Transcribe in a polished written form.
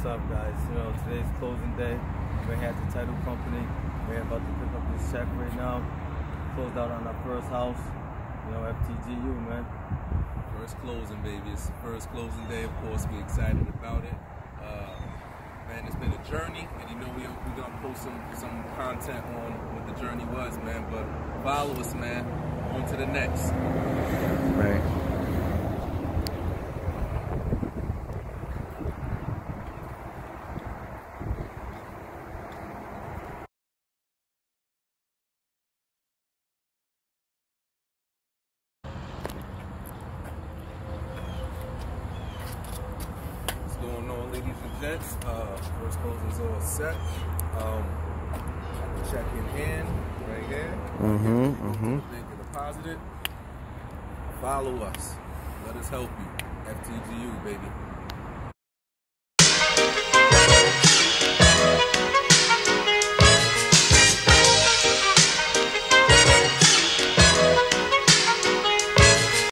What's up, guys? You know, today's closing day. We're here at the title company. We're about to pick up this check right now. Closed out on our first house. You know, FTGU, man. First closing, baby. It's the first closing day. Of course, we're excited about it. Man, it's been a journey, and you know we're gonna post some content on what the journey was, man. But follow us, man. On to the next. Right. What's going on, ladies and gents? First closing's all set. Check in hand right here. Bank and deposit it. Follow us. Let us help you. FTGU, baby.